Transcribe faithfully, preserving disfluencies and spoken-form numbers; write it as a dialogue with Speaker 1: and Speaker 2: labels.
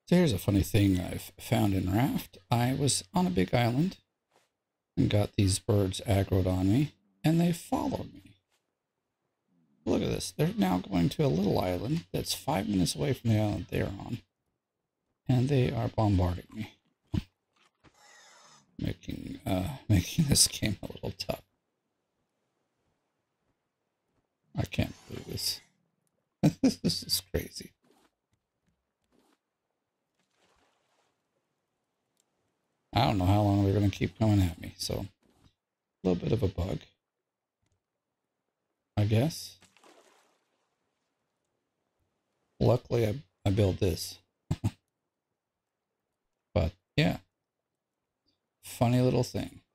Speaker 1: So here's a funny thing I've found in Raft. I was on a big island and got these birds aggro'd on me, and they followed me. Look at this. They're now going to a little island that's five minutes away from the island they're on. And they are bombarding me. Making, uh, making this game a little tough. I can't believe this. This is crazy. I don't know how long they're going to keep coming at me, so a little bit of a bug, I guess. Luckily, I, I built this. But, yeah. Funny little thing.